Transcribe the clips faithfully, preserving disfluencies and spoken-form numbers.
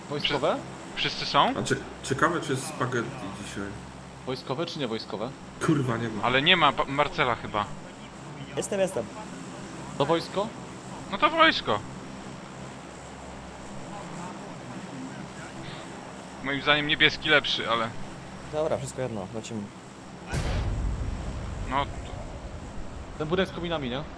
Wojskowe? Wszyscy są? A cie ciekawe czy jest spaghetti dzisiaj. Wojskowe czy nie wojskowe? Kurwa nie ma. Ale nie ma Marcela chyba. Jestem, jestem. To wojsko? No to wojsko. Moim zdaniem niebieski lepszy, ale... Dobra, wszystko jedno, lecimy. No... Ten budynek z kominami, nie?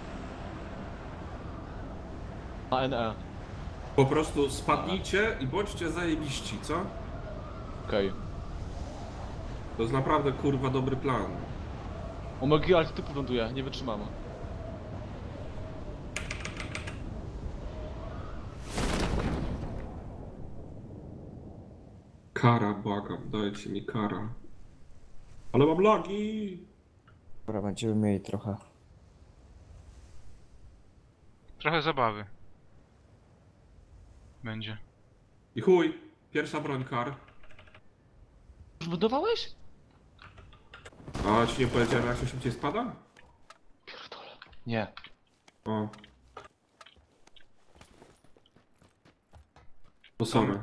Na N E. Po prostu spadnijcie i bądźcie zajebiści, co? Okej. Okay. To jest naprawdę kurwa dobry plan. O Mogi, ale typu ląduje, nie wytrzymamy. Kara, błagam, dajcie mi kara. Ale mam lagi! Dobra, będziemy mieli trochę. Trochę zabawy. Będzie. I chuj, pierwsza broń kar. Już budowałeś? A ci nie powiedziałem jak się szybciej spada? Pierdolę. Nie. O. To same.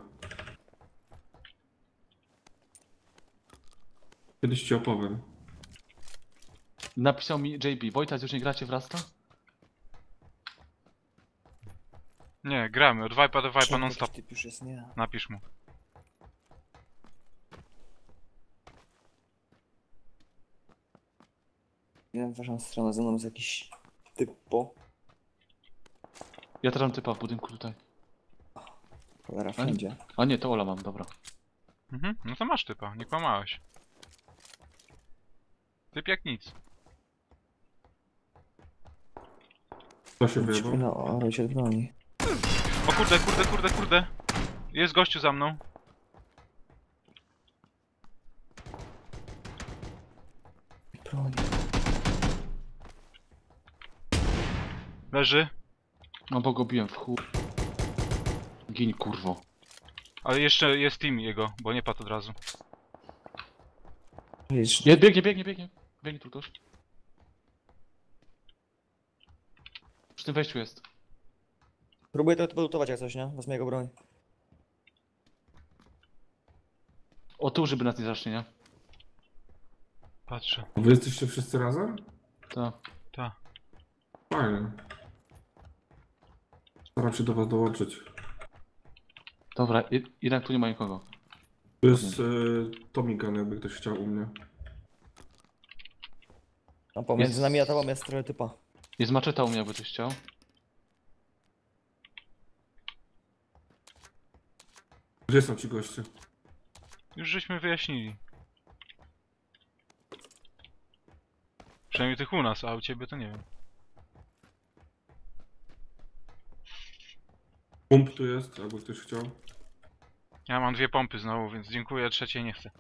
Kiedyś ci opowiem. Napisał mi J B, Wojtas, już nie gracie w Rasta? Nie, gramy. Od Vipa do Vipa non stop. Typ już jest, nie. Napisz mu. Nie wiem, w waszą stronę, ze mną jest jakiś typo. Ja teraz mam typa w budynku tutaj. Cholera, wszędzie. A nie, to Ola mam, dobra. Mhm, no to masz typa, nie kłamałeś. Typ jak nic. Co się Idźmy wyjebał? na orocie broni. O kurde, kurde, kurde, kurde. Jest gościu za mną. Broni. Leży. No bo go biłem w chuj. Gin, kurwo. Ale jeszcze jest team jego, bo nie padł od razu. Widzisz, Nie, biegnie, biegnie, biegnie. Biegnie tu ktoś. Przy tym wejściu jest. próbuję to lutować jak coś, nie? Wezmę jego broń. O tu, żeby nas nie zacznie, nie? Patrzę. Wy jesteście wszyscy razem? To. Ta. Fajnie. Staram się do was dołączyć. Dobra, i- jednak tu nie ma nikogo. Tu jest y, Tomigan, jakby ktoś chciał u mnie. A pomiędzy Jest- nami a tobą jest trochę typa. Jest maczeta u mnie, jakby ktoś chciał. Gdzie są ci goście? Już żeśmy wyjaśnili. Przynajmniej tych u nas, a u ciebie to nie wiem. Pump tu jest, jakby ktoś chciał. Ja mam dwie pompy znowu, więc dziękuję, trzeciej nie chcę.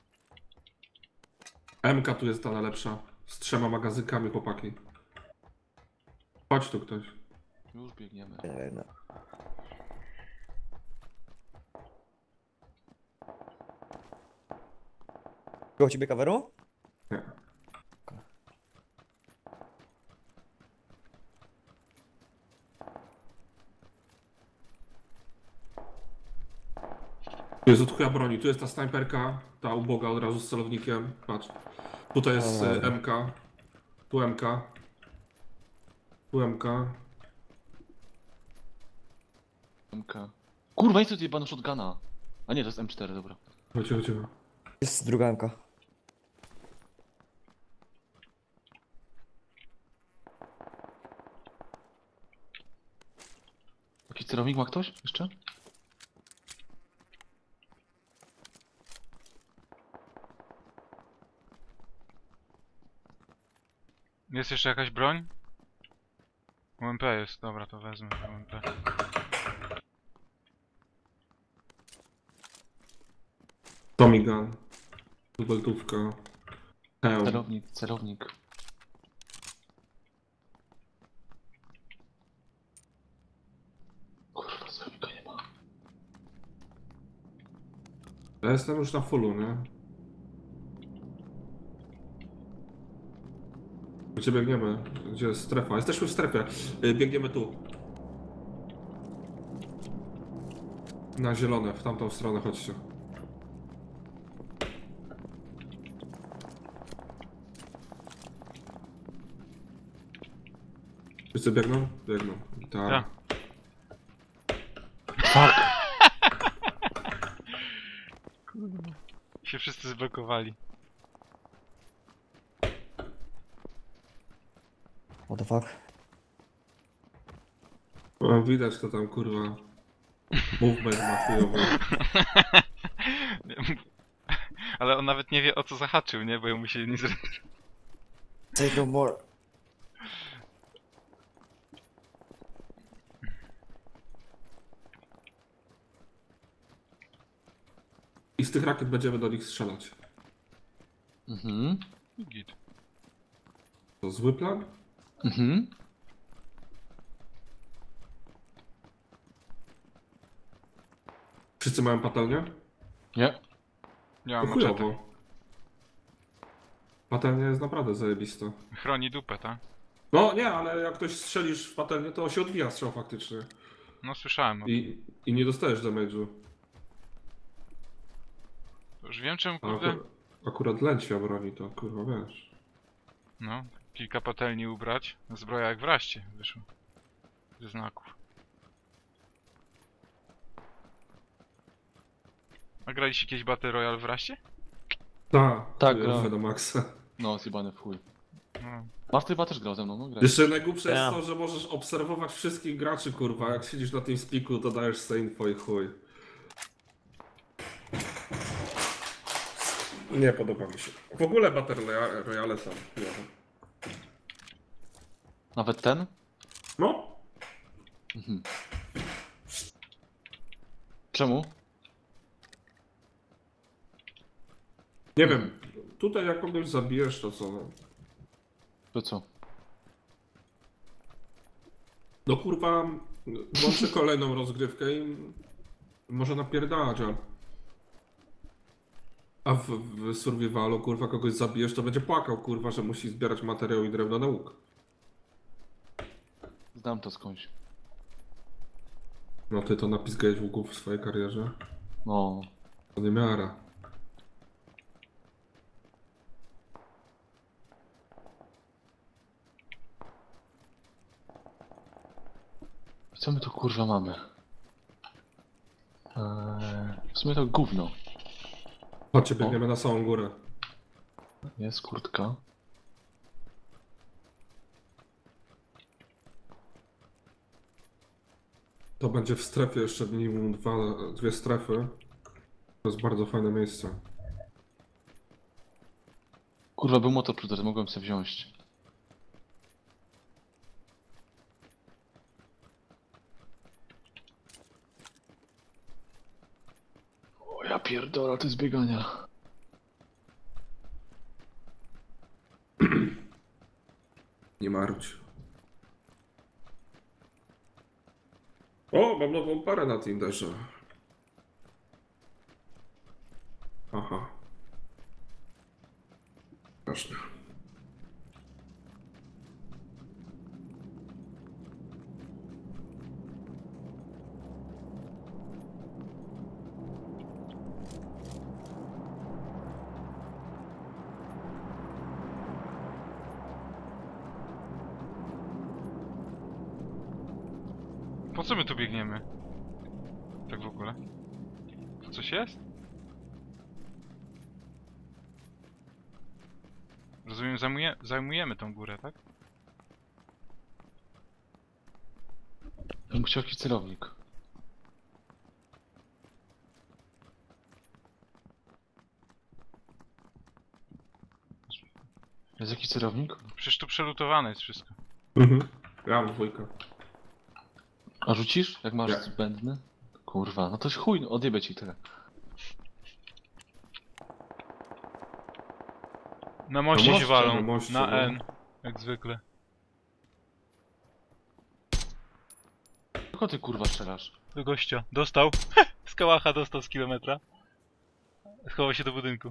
M K tu jest ta najlepsza. Z trzema magazykami, chłopaki. Chodź tu ktoś. Już biegniemy. Nie, no. Koło ciebie kaweru? Nie. Tu jest od chuja broni, tu jest ta snajperka, ta uboga od razu z celownikiem. Patrz. Tutaj jest O, e, dobra. M K. Tu M K. Tu M K. M K. Kurwa, jest tu jebany shotguna. A nie, to jest M cztery, dobra. Chodź, chodź. Jest druga M K. Jakiś celownik ma ktoś jeszcze? Jest jeszcze jakaś broń? U M P jest, dobra, to wezmę U M P. Tomigan. Dubeltówka. Hełm. Celownik, celownik. Kurwa, celownika nie ma. Ja jestem już na fullu, nie? Gdzie biegniemy? Gdzie jest strefa? Jesteśmy w strefie. Y, Biegniemy tu. Na zielone, w tamtą stronę chodźcie. Wszyscy biegną? Biegną. Tak. Ja. Fuck! Się wszyscy zblokowali. What the fuck? O, widać to tam kurwa. Movement ma chujowy. Ale on nawet nie wie o co zahaczył, nie? Bo mu się nie zre... Say no more. I z tych rakiet będziemy do nich strzelać. Mhm. Git. To zły plan? Mhm. Wszyscy mają patelnię? Nie. Nie To mam maczetę. chujowo. Patelnia jest naprawdę zajebista. Chroni dupę, tak? No nie, ale jak ktoś strzelisz w patelnię, to się odbija strzał faktycznie. No słyszałem. o- I, i nie dostajesz damage'u. Już wiem czemu A kurde. Akurat, akurat lęcia broni to kurwa wiesz. No, kilka patelni ubrać. Zbroja jak w raście wyszło. Ze znaków. A graliście kiedyś Battle Royale w raście? Ta, Tak, chujowe grałem. do maksa. No, zjebany w chuj. No. Marty chyba też grał ze mną, no graj. Jeszcze najgłupsze jest Ja. to, że możesz obserwować wszystkich graczy, kurwa. Jak siedzisz na tym spiku, to dajesz sobie info i chuj. Nie podoba mi się. W ogóle Battle Royale- Royale są chujowe. Nawet ten? No, Mhm. Czemu? nie wiem. Tutaj jak kogoś zabijesz, to co? No, To co? no kurwa, włączy kolejną rozgrywkę i może napierdalać, a... A w, w survivalu, kurwa, kogoś zabijesz, to będzie płakał, kurwa, że musi zbierać materiał i drewno na łuk. Znam to skądś. No ty to napiskałeś łuków w swojej karierze? No. To nie miara. Co my tu kurwa mamy? Eee, w sumie to gówno. Chodźcie, biegniemy na samą górę. Jest kurtka. To będzie w strefie jeszcze minimum dwa, dwie strefy. To jest bardzo fajne miejsce. Kurwa, był motor przed, mogłem sobie wziąć. O ja pierdolę, to jest biegania. Nie marudź. O, mam nową parę na Tinderze. Aha. Ważne. Po co my tu biegniemy? Tak w ogóle? Tu coś jest? Rozumiem, zajmuje, zajmujemy tą górę, tak? Ja bym chciał jakiś celownik. Jest jakiś celownik? Przecież tu przelutowane jest wszystko. Mhm. Ja mam dwójkę. A rzucisz? Jak masz Nie. zbędny? Kurwa, no to chuj, no, odjebie ci tyle. Na moście moście, się walą. na moście, na no. N. Jak zwykle. Tylko ty kurwa strzelasz. Do gościa. Dostał. Z kałacha dostał z kilometra. Schował się do budynku.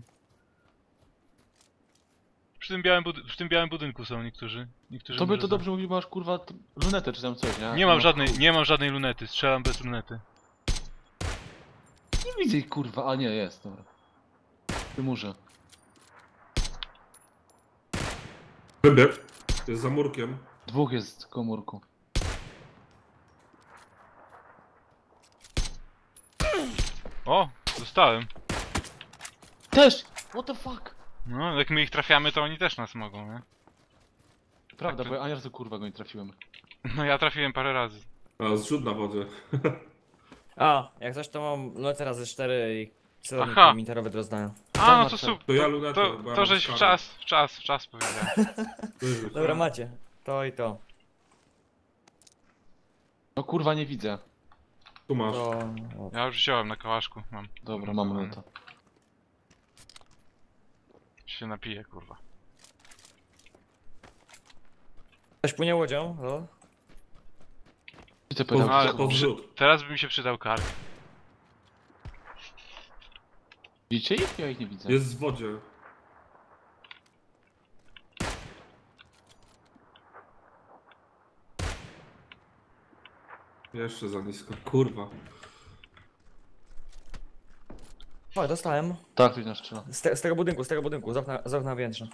Przy tym białym, bud przy tym białym budynku są niektórzy. niektórzy To by może to są. dobrze mówił, bo masz kurwa t- lunetę czy tam coś, nie? Nie mam No, żadnej, chuj. nie mam żadnej lunety. Strzelam bez lunety. Nie widzę ich, kurwa, a nie, jest, dobra. Przy murze. Wybieg. Jest za murkiem. Dwóch jest w komórku. O, dostałem. Też! What the fuck? No, jak my ich trafiamy, to oni też nas mogą, nie? Prawda, Tak, bo ja ani razu kurwa go nie trafiłem. No ja trafiłem parę razy. A, zrzut na wodzie. A, jak coś to mam lunetę razy cztery i celownik Aha. interowy do rozdania. A, no to Marcel. super. To ja To, lunetę, to, bo ja to mam żeś w skarę. czas, w czas, w czas powiedziałem. Wyrzuć, Dobra, tak? macie. To i to. No kurwa, nie widzę. Tu masz. To... o. Ja już wziąłem na kałaszku, mam. Dobra, mam luneta. Się napiję, kurwa. Ktoś płynie łodzią? No. I te Po, pedały ale- po są. zrzut. Teraz by mi się przydał kark. Widzicie ich? Ja ich nie widzę. Jest w wodzie. Jeszcze za nisko. Kurwa. O, dostałem. Tak, ktoś nas strzela. Z, te, z tego budynku, z tego budynku, z okna, z okna wnętrza.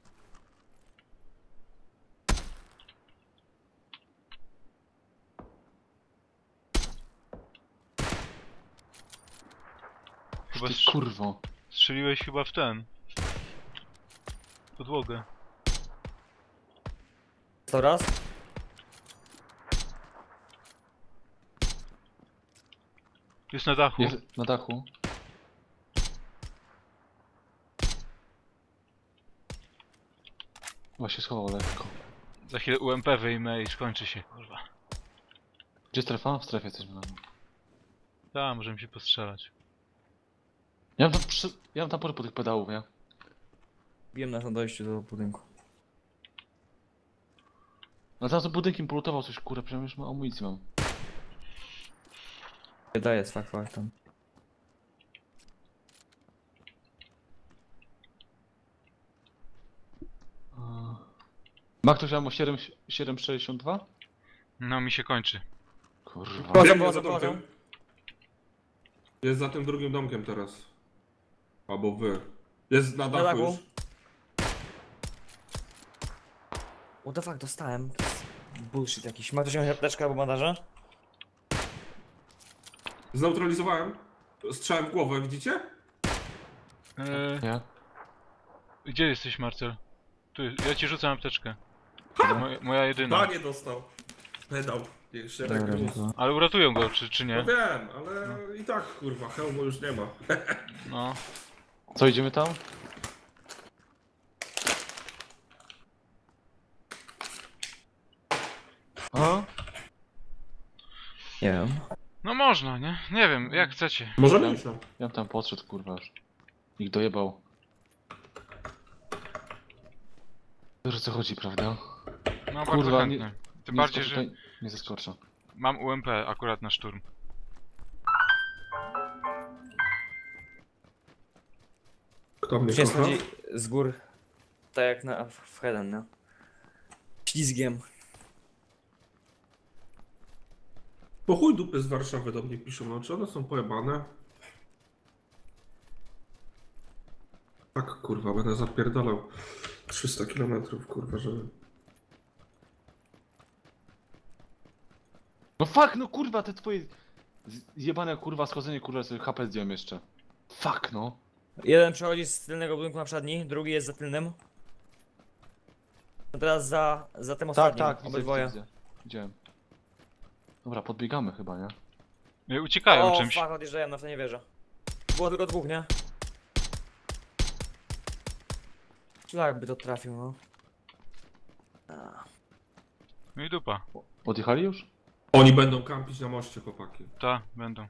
Chyba Ty strz- kurwo. strzeliłeś chyba w ten. Podłogę. To raz. Jest na dachu. Jest na dachu. Chyba się schował lekko. Za chwilę U M P wyjmę i skończy się, kurwa. Gdzie strefa? W strefie jesteśmy. No. Da, możemy się postrzelać. Ja mam tam, przy... ja mam tam porę po tych pedałów, nie? Biłem nas na dojściu do budynku. No teraz to budynkiem polutował coś, kurwa, przecież już ma amunicję mam. Wydaje z fakt faktem. A. Ma ktoś ammo siedem sześćdziesiąt dwa? No mi się kończy. Kurwa. Chodzą, Biegnie chodzą, za domkiem. chodzą. Jest za tym drugim domkiem teraz. Albo wy. Jest na Na dachu dachu. już. What the fuck, dostałem. To jest bullshit jakiś. Ma ktoś jakąś apteczkę albo bandaża? Zneutralizowałem. Strzałem w głowę, widzicie? Eee, Nie? gdzie jesteś, Marcel? Tu, jest- ja ci rzucam apteczkę. Moja, moja jedyna. nie dostał. Pedał. Jeszcze Dobra, jak to... Ale uratują go, czy, czy No nie? wiem, ale i tak kurwa, hełmu już nie ma. No. Co, idziemy tam? A? Nie wiem. No można, nie? Nie wiem, jak chcecie. Możemy iść tam. Ja bym tam podszedł, kurwa już. Ich dojebał. Wiesz o co chodzi, prawda? No Kurwa, bardzo nie- chętnie. Tym Nie bardziej, skoczę że tutaj- Nie zaskoczę. mam U M P akurat na szturm. Kto mnie Się kocha? schodzi z gór. Tak jak na, w Heden, no. Ślizgiem. Po chuj dupy z Warszawy do mnie piszą, no czy one są pojebane? Tak kurwa, będę zapierdalał trzysta kilometrów kurwa, żeby... No fuck, no kurwa, te twoje zjebane kurwa schodzenie, kurwa, sobie H P zdjąłem jeszcze. Fuck, no. Jeden przechodzi z tylnego budynku na przedni, drugi jest za tylnym. No teraz za, za tym ostatnim. Tak, tak, widzę, obydwoje. widzę, widzę. Widziałem. Dobra, podbiegamy chyba, nie? Nie, uciekają O, czymś. fuck, odjeżdżają, na to nie wierzę. Było tylko dwóch, nie? Szlak by to trafił, no. A. No i dupa. Odjechali już? Oni będą kampić na moście, chłopaki. Ta, będą.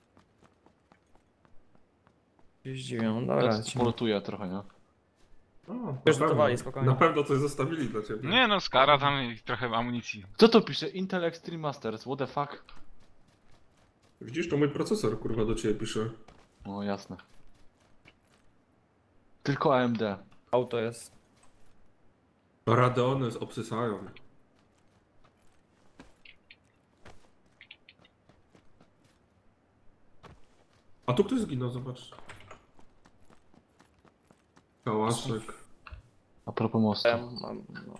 Się zdziwią, no dobra. Ja lecimy. polutuję trochę, nie? O, na Już pewno. gotowali, spokojnie. Na pewno coś zostawili dla ciebie. Nie no, skara tam i trochę amunicji. Kto to pisze? Intel Extreme Masters, what the fuck? Widzisz, to mój procesor kurwa do ciebie pisze. O, jasne. Tylko A M D. Auto jest. Radeony obsysają. A tu ktoś zginął, zobacz. Kałaszek. A propos mostu. Ja mam, no.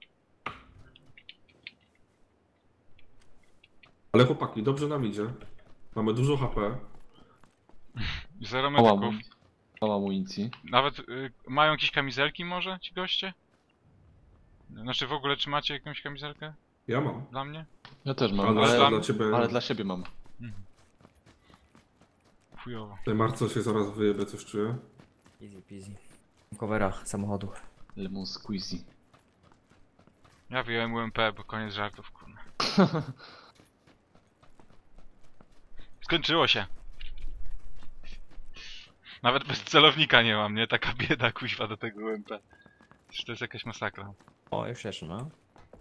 Ale chłopaki, dobrze nam idzie. Mamy dużo H P. Zero Mała, medyków. amunicji. Mała amunicji. Nawet y, mają jakieś kamizelki może ci goście? Znaczy w ogóle czy macie jakąś kamizelkę Ja mam. dla mnie? Ja też mam, Ale, ale ale, dla- dla ciebie... ale dla siebie mam. Mhm. Chujowo. Tutaj Marcel się zaraz wyjebie, coś czuję. Easy peasy. Covera samochodu. Lemon squeezy. Ja wyjąłem U M P, bo koniec żartów, kurna. Skończyło się. Nawet bez celownika nie mam, nie? Taka bieda kuźwa do tego U M P. Przecież to jest jakaś masakra. O, już jeszcze, no.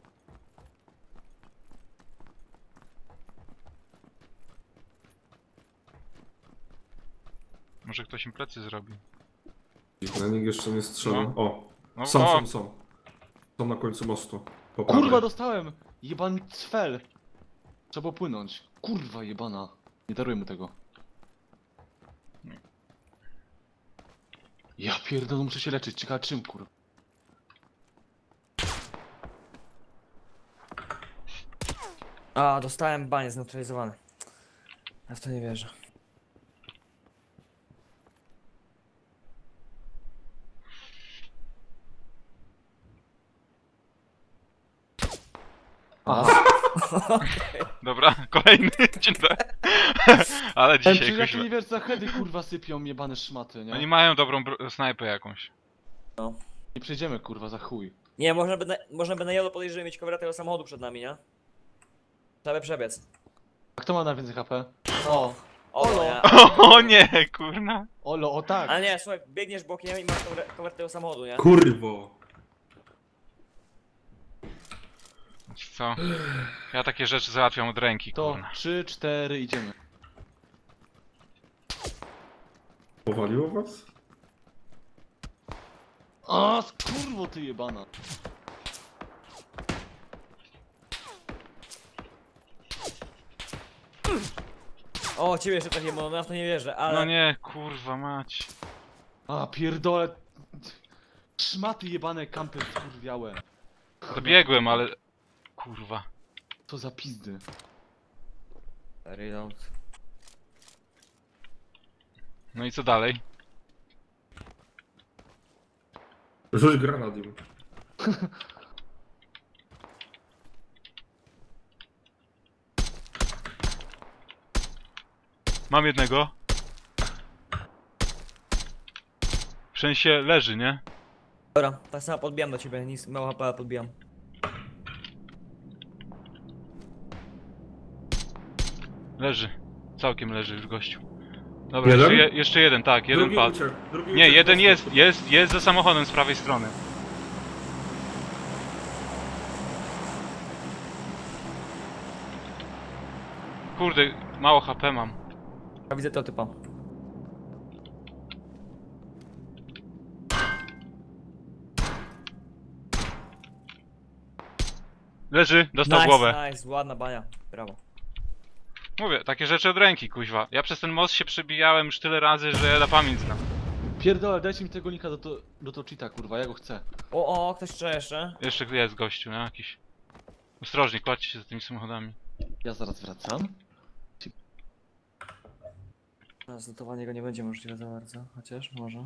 Może ktoś im plecy zrobi. Na nikt jeszcze nie strzela. No. O, No, są, o, są, są. Są na końcu mostu. Po Kurwa, prawej. dostałem! Jebany cfel! Trzeba płynąć. Kurwa jebana. Nie daruję mu tego. Ja pierdolę, muszę się leczyć. Ciekawe czym, kurwa. A, dostałem banie zneutralizowane. Ja w to nie wierzę. Aha. dobra, kolejny dzień dobry. Ale Ej, dzisiaj przecież ja kuźwa. nie wiesz, za hedy kurwa sypią jebane szmaty, nie? Oni mają dobrą bro- snajpę jakąś. Nie przejdziemy kurwa za chuj. Nie, można by na, można by na jolo podejść, żeby mieć covera tego samochodu przed nami, nie? Trzeba by przebiec. A kto ma najwięcej H P? O! O, Olo. ja. O nie, kurna. Olo, o tak! Ale nie, słuchaj, biegniesz bokiem i masz cover, cover tego samochodu, nie? Kurwo! Wiesz co? Ja takie rzeczy załatwiam od ręki, To kurna. trzy, cztery, idziemy. Powaliło was? A, kurwo ty jebana. O, ciebie jeszcze takie, no ja w to nie wierzę, ale... No nie, kurwa mać. A, pierdolę. Szmaty jebane, kampy skurwiałe. Dobiegłem, ale... Kurwa. Co za pizdy. Reload. No i co dalej? Rzuć granat im. Mam jednego. W sensie leży, nie? Dobra, tak samo podbijam do ciebie, nic, mało H P, ale podbijam. Leży. Całkiem leży już gościu. Dobra, Jeden? jeszcze, je, jeszcze jeden, tak, jeden Drugi padł. uciekł, drugi Nie, uciekł jeden na jest, skrót. jest, jest za samochodem z prawej strony. Kurde, mało H P mam. Ja widzę tego typa. Leży, dostał Nice, głowę. nice, ładna bania, brawo. Mówię, takie rzeczy od ręki, kuźwa. Ja przez ten most się przebijałem już tyle razy, że ja na pamięć znam. Pierdolę, dajcie mi tego linka do to, do to cheata, kurwa, ja go chcę. O, o, ktoś jeszcze jeszcze? Jeszcze jest gościu, no jakiś. Ostrożnie, kładźcie się za tymi samochodami. Ja zaraz wracam. Zlutowanie go nie będzie możliwe za bardzo, chociaż może.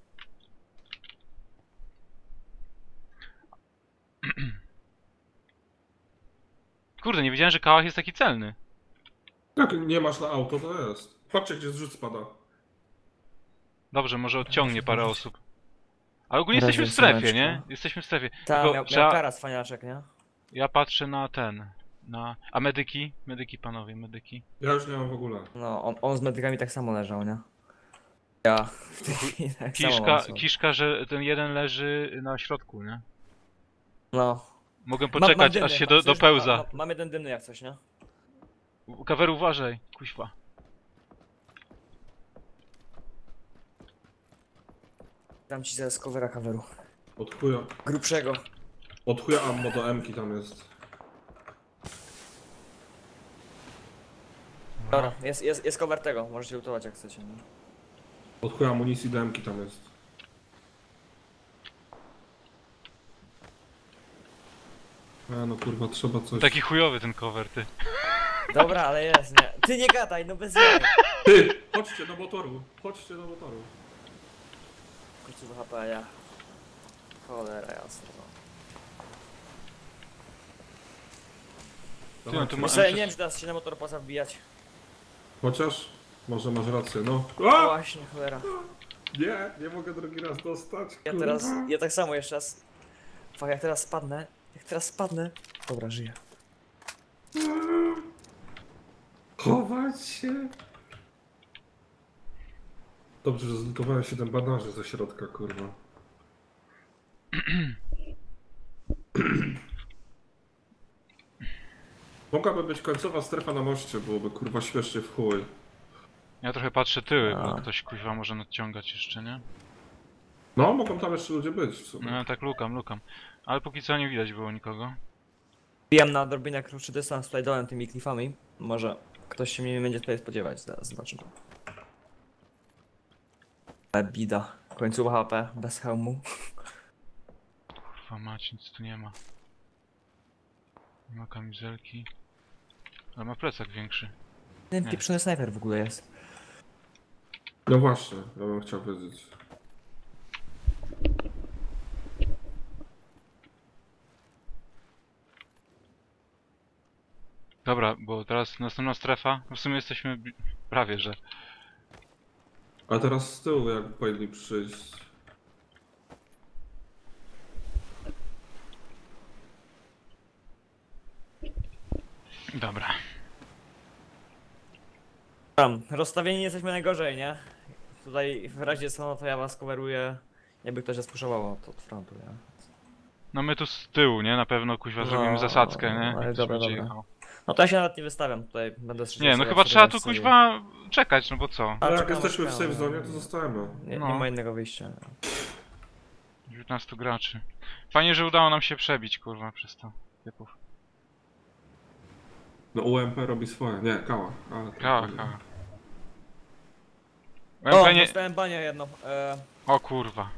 Kurde, nie wiedziałem, że kałach jest taki celny. Jak nie masz na auto, to jest. Patrzcie, gdzie zrzut spada. Dobrze, może odciągnie parę osób. Ale ogólnie Razem jesteśmy w strefie, słoneczko. nie? Jesteśmy w strefie. Tak, Tylko miał, miał trzeba... karas faniaczek, nie? Ja patrzę na ten. Na... A medyki? Medyki, panowie, medyki. Ja już nie mam w ogóle. No, on, on z medykami tak samo leżał, nie? Ja w tej chwili tak samo Kiszka, mam słabo. kiszka, że ten jeden leży na środku, nie? No. Mogę Mam- mam poczekać, dymny, aż się mam- do, przecież dopełza. ma- ma- Mam jeden dymny jak coś, nie? Kaweru, uważaj, kuźwa. Dam ci zaraz covera kaweru. Od chuja. Grubszego. Od chuja ammo do M-ki tam jest. Dobra, jest, jest, jest cover tego, możecie lutować jak chcecie. Nie? Od chuja amunicji demki tam jest. A no kurwa, trzeba coś... Taki chujowy ten cover, ty. Dobra, ale jest, nie. Ty nie gadaj, no bez jaj. Ty! Chodźcie do motoru! Chodźcie do motoru. Końcu H P, ja. Cholera jasna. No. Ty, no to ma... Wiesz co, ja nie wiem, czy teraz się na motor opłaca wbijać. Chociaż? Może masz rację, no. No A! właśnie, cholera. Nie, nie mogę drugi raz dostać. Ja kurwa. teraz, ja tak samo jeszcze raz. Fak, jak teraz spadnę, jak teraz spadnę. Dobra, żyję. Chować się. Dobrze, że zlutowałem siedem bandaży ze środka, kurwa. Mogłaby być końcowa strefa na moście, byłoby kurwa śmiesznie w chuj. Ja trochę patrzę tyły, bo A. ktoś kuźwa może nadciągać jeszcze, nie? No, mogą tam jeszcze ludzie być w sumie. No ja tak lukam, lukam. Ale póki co nie widać było nikogo. Wbijam na odrobinę krótszy dystans tutaj dołem tymi klifami. Może ktoś się mnie będzie tutaj spodziewać, zaraz zobaczymy. Ale bida. Końcowa H P, bez hełmu. Kurwa mać, nic tu nie ma. Nie ma kamizelki. Ale ma plecak większy. Ten Nie. pieprzony snajper w ogóle jest. No właśnie, ja bym chciał wiedzieć. Dobra, bo teraz następna strefa. W sumie jesteśmy bli- prawie, że. A teraz z tyłu jak powinni przyjść. Dobra. Tam, rozstawieni nie jesteśmy najgorzej, nie? Tutaj w razie co, no to ja was coveruję. Jakby ktoś spuszował to od frontu, nie? No my tu z tyłu, nie? Na pewno kuźwa No, zrobimy zasadzkę, nie? ale Jak dobra, ktoś będzie dobra. jechał. No to ja się nawet nie wystawiam, tutaj będę Nie, no sobie chyba sobie trzeba tu sobie- kuźwa czekać, no bo co? A, Ale jak czekamy, jesteśmy w czekamy. safe zone, to zostajemy. Nie, nie No. ma innego wyjścia. dziewiętnastu graczy. Fajnie, że udało nam się przebić, kurwa, przez to. Typów. No U M P robi swoje. Nie, kała. Ale to- Ha, ha. O, O, nie... dostałem banię jedną. E, o kurwa.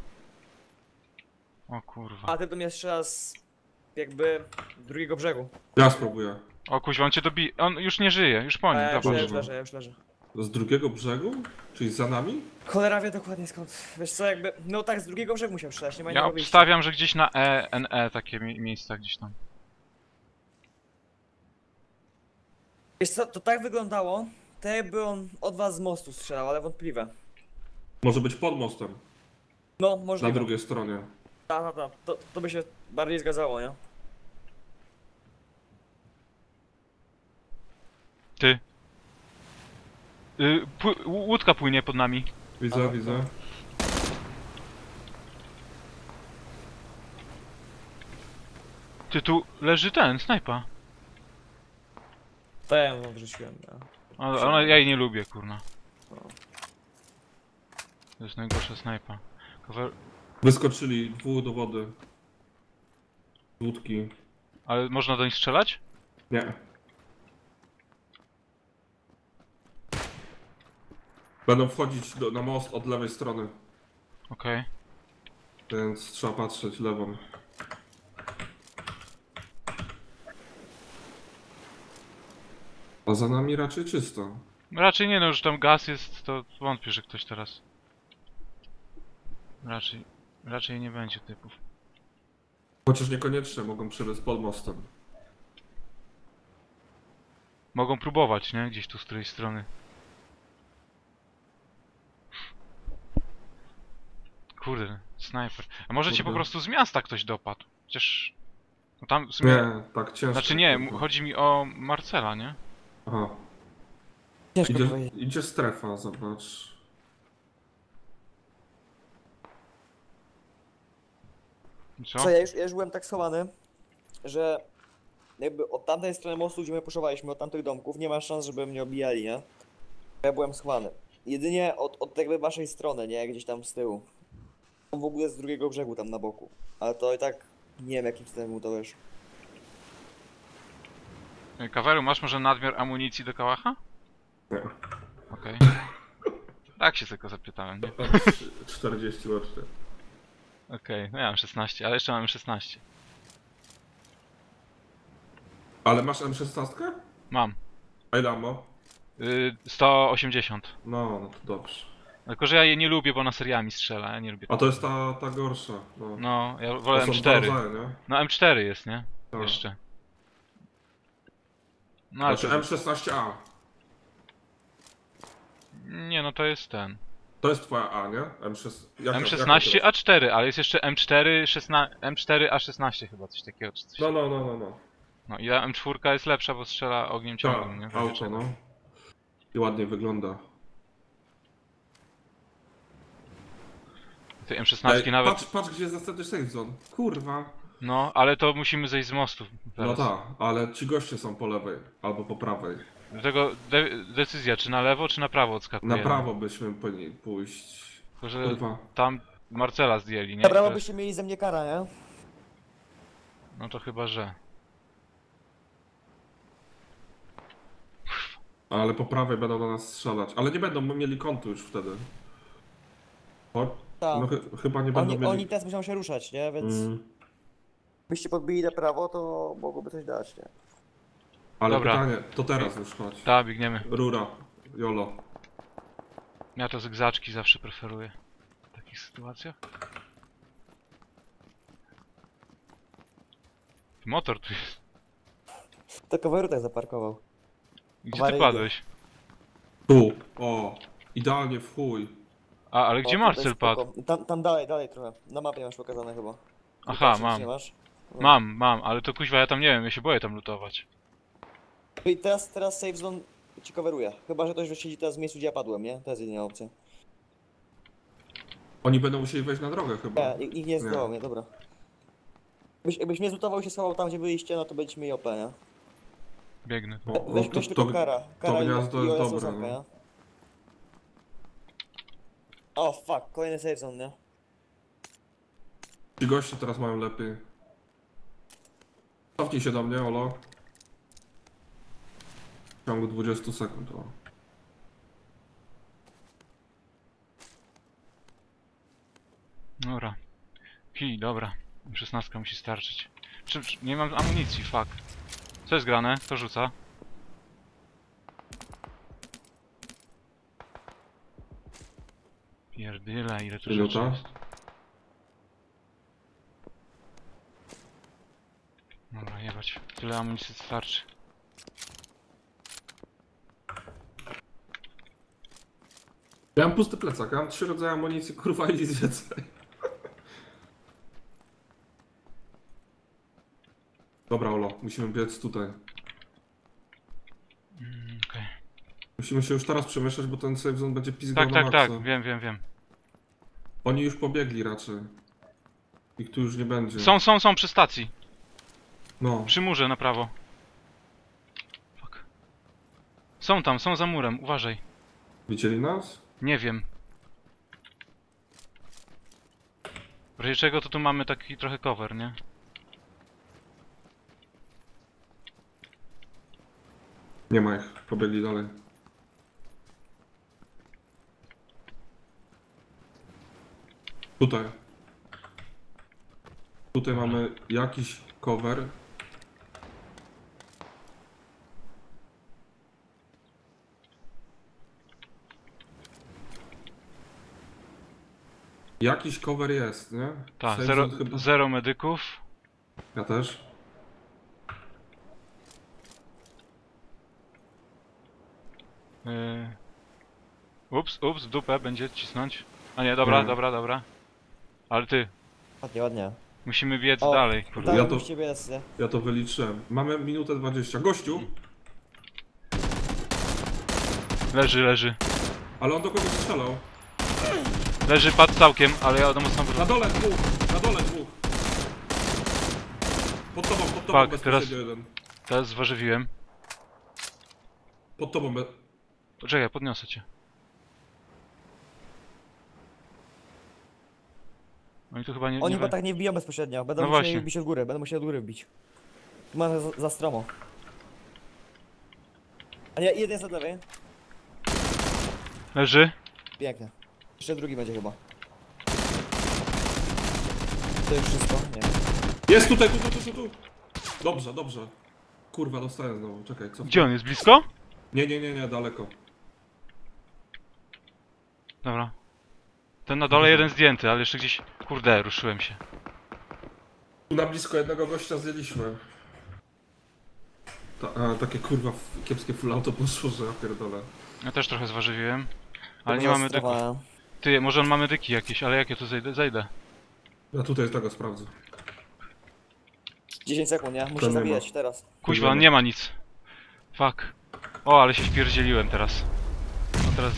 O kurwa. a ty do mnie strzela z jakby drugiego brzegu. Ja spróbuję. O kuźwa, on cię dobi... On już nie żyje, już po A nim, ja już, dobra. ja już leżę, ja już leżę. Z drugiego brzegu? Czyli za nami? Cholera wie dokładnie skąd. Wiesz co, jakby, no tak z drugiego brzegu musiał strzelać, nie ma Ja innego wyjścia. obstawiam, że gdzieś na E, N E takie mi miejsca gdzieś tam. Wiesz co, to tak wyglądało, tak jakby on od was z mostu strzelał, ale wątpliwe. Może być pod mostem. No, Na możliwe. drugiej stronie. Ta, ta, ta. To, to by się bardziej zgadzało, nie? Ty. Y, pły- łódka płynie pod nami. Widzę, A, widzę. Ty, tu leży ten, snajpa. To ja ją odrzuciłem, nie? Ale, ale ja jej nie lubię, kurna. No. To jest najgorsza snajpa. Cover... Wyskoczyli dwóch do wody. Z łódki. Ale można do nich strzelać? Nie. Będą wchodzić do, na most od lewej strony. Okej. Więc trzeba patrzeć lewą. A za nami raczej czysto. Raczej nie, no już tam gaz jest, to wątpię, że ktoś teraz... Raczej... Raczej nie będzie typów. Chociaż niekoniecznie mogą przebiec pod mostem. Mogą próbować, nie? Gdzieś tu z której strony. Kurde, snajper. A może cię po Kurde. prostu z miasta ktoś dopadł? Chociaż... No tam w sumie... Nie, tak ciężko. Znaczy nie, kurwa. mu- chodzi mi o Marcela, nie? Aha. Ciężko Idzie, powiedzieć. idzie strefa, zobacz. I co? Co, ja już, ja już byłem tak schowany, że jakby od tamtej strony mostu, gdzie my puszowaliśmy, od tamtych domków, nie ma szans, żeby mnie obijali, nie? Ja byłem schowany. Jedynie od, od jakby waszej strony, nie? Gdzieś tam z tyłu. W ogóle z drugiego brzegu tam na boku. Ale to i tak nie wiem jakim cudem mu to wyszło. Kaweru, masz może nadmiar amunicji do kałacha? Nie. Okej. Tak się tylko zapytałem, nie? czterdzieści łącznie. Okej, no ja mam szesnaście, ale jeszcze mam szesnaście. Ale masz M szesnaście? Mam. A ile ammo? Yy, sto osiemdziesiąt. No, no to dobrze. Tylko, że ja je nie lubię, bo ona seriami strzela, ja nie lubię. A to jest ta, ta gorsza. No. No, ja To wolę są M dwa cztery. rodzaje, nie? No M cztery jest, nie? Tak. Jeszcze. No ale Znaczy to... M szesnaście A. Nie, no to jest ten. To jest twoja A, nie? M szesnaście. Jaka, M jaka szesnaście to jest? A cztery, ale jest jeszcze M cztery, szesnaście, M cztery A szesnaście chyba, coś takiego. Czy coś. No, no, no, no, no. No i ta M cztery jest lepsza, bo strzela ogniem Tak, ciągłym, nie? auto, no. I ładnie wygląda. Tej M szesnaście Ej, nawet... patrz, patrz gdzie jest następny safe zone. Kurwa. No, ale to musimy zejść z mostu No teraz. tak, ale ci goście są po lewej albo po prawej. Dlatego de decyzja, czy na lewo, czy na prawo odskakujemy. Na prawo byśmy powinni pójść. Tylko, że Kurwa. tam Marcela zdjęli, nie? Na prawo Teraz- byście mieli ze mnie kara, nie? No to chyba, że... Ale po prawej będą do nas strzelać. Ale nie będą, my mieli kątu już wtedy. Chodź. Tak. No chy chyba nie będą Oni, mieli... oni teraz muszą się ruszać, nie? Więc Mm. byście podbili na prawo, to mogłoby coś dać, nie? Ale Dobra. pytanie, to teraz już chodź. Tak, biegniemy. Rura, Jolo. Ja to zygzaczki zawsze preferuję. W takich sytuacjach. Motor tu jest. To coveru tak zaparkował. Gdzie ty Awaryjnie. padłeś? Tu, o. Idealnie w chuj. A, ale O, gdzie tutaj Marcel spoko. padł? Tam, tam dalej, dalej trochę. Na mapie masz pokazane chyba. Aha, Patrz, mam. Nie masz? No. Mam, mam, ale to kuźwa ja tam nie wiem, ja się boję tam lutować. I teraz, teraz safe zone ci coveruje. Chyba, że ktoś już siedzi teraz w miejscu, gdzie ja padłem, nie? To jest jedyna opcja. Oni będą musieli wejść na drogę chyba. Nie, nikt nikt nie zdołał, nie, dobra. Jakbyś, jakbyś mnie zlutował i się schował tam, gdzie byliście, no to będziecie mieli O P, nie? Biegnę. O, We- o, Weź, to, weź tylko to, kara. Kara i, gniazdo i jest O S dobre, ósemkę, no. nie? O, fuck, kolejny safe zone, nie? Ci goście teraz mają lepiej. Cofnij się do mnie, Olo. W ciągu dwudziestu sekund, o. Dobra. Pi, dobra. szesnastka musi starczyć. Czy, czy, nie mam amunicji, fuck. Co jest grane? Kto rzuca? Pierdyle, ile tu rzeczy Minuta? jest. Dobra, jebać. Tyle amunicji starczy. Ja mam pusty plecak, ja mam trzy rodzaje amunicji, kurwa i nic więcej. Dobra, Olo, musimy biec tutaj. Mm, okej. Musimy się już teraz przemieszczać, bo ten safe zone będzie pizgał Tak, na tak, maksa. tak, wiem, wiem, wiem. Oni już pobiegli raczej. Ich tu już nie będzie. Są, są, są przy stacji. No. Przy murze na prawo. Fuck. Są tam, są za murem, uważaj. Widzieli nas? Nie wiem. W razie czego to tu mamy taki trochę cover, nie? Nie ma ich, pobiegli dalej. Tutaj. Tutaj mamy jakiś cover. Jakiś cover jest, nie? Tak, Safe zero, zone chyba. zero medyków. Ja też. Yy... Ups, ups, w dupę będzie cisnąć. A nie, dobra, Nie. dobra, dobra. Ale ty, Ładnie, ładnie. musimy biec O, dalej, kurde. Tak, Ja ja to- musicie biec, nie? Ja to wyliczyłem. Mamy minutę dwadzieścia. Gościu! Leży, leży. Ale on do kogoś strzelał. Leży, padł całkiem, ale ja do mocno Na dole dwóch! Na dole dwóch! Pod tobą, pod tobą Tak, bezpośrednio teraz- jeden. Teraz zwarzywiłem. Pod tobą be... Poczekaj, podniosę cię. Oni tu chyba nie... Oni nie chyba we- tak nie wbiją bezpośrednio, będą No musieli właśnie. bić od góry, będą musieli od góry wbić. Tu mamy za, za stromo. A nie, jeden jest od lewej. Leży. Pięknie. Jeszcze drugi będzie chyba. To już wszystko? Nie. Jest tutaj, tu, tu, tu, tu, tu. Dobrze, dobrze. Kurwa, dostałem znowu, czekaj, co? Gdzie on jest? Blisko? Nie, nie, nie, nie, daleko. Dobra. Ten na dole jeden zdjęty, ale jeszcze gdzieś... Kurde, ruszyłem się. Tu na blisko jednego gościa zdjęliśmy. Ta, a, takie kurwa f- kiepskie full auto poszło, że ja pierdolę. Ja też trochę zważywiłem. Ale nie Dobra, mamy dyków. strefa. Ty, może on ma medyki jakieś, ale jak ja tu zejdę? Zejdę. Ja tutaj tego sprawdzę. dziesięć sekund, nie? To Muszę nie zabijać teraz. Kuźwa, on nie ma nic. Fuck. O, ale się wpierdzieliłem teraz. No teraz...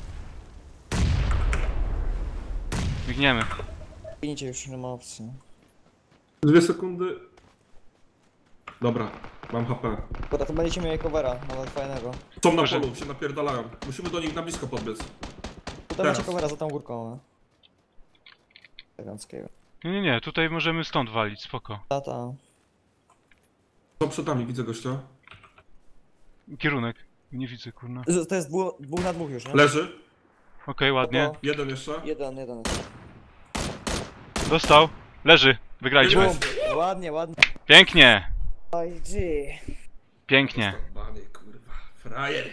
Biegniemy. Ginijcie już, nie ma opcji. Dwie sekundy. Dobra, mam H P. Dobra, to będziecie mieli covera, nawet fajnego. Są na Proszę. polu, się napierdalają. Musimy do nich na blisko podbiec. Tutaj Teraz. macie covera za tą górką, no. Eleganckiego. Nie, nie, nie, tutaj możemy stąd walić, spoko. Tata. Są przed nami, widzę gościa. Kierunek. Nie widzę, kurna. Z- To jest dwu, dwóch na dwóch już, nie? Leży. Okej, ładnie. Spoko. Jeden jeszcze. Jeden, jeden. Dostał. Leży. Wygraliśmy. Bum. Bum. Ładnie, ładnie. Pięknie. Oj, G. Pięknie. Bany, kurwa. Frajer.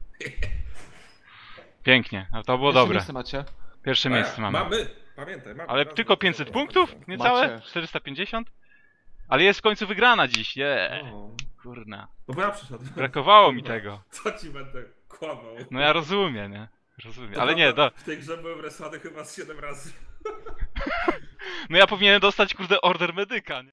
Pięknie. A to było Jeszcze dobre. miejsce macie? Pierwsze miejsce mamy. Mamy. Pamiętaj, mamy. Ale Raz, tylko dwa, pięćset trzy, punktów? cztery. Niecałe? Macie. czterysta pięćdziesiąt? Ale jest w końcu wygrana dziś, je. O, Kurna. no bo ja przyszedłem. Brakowało mi tego. Co ci będę kłamał? No ja rozumiem, nie? Rozumiem. To Ale nie, prawda, do... W tej grze byłem resany chyba z siedem razy. No ja powinienem dostać, kurde, order medyka, nie?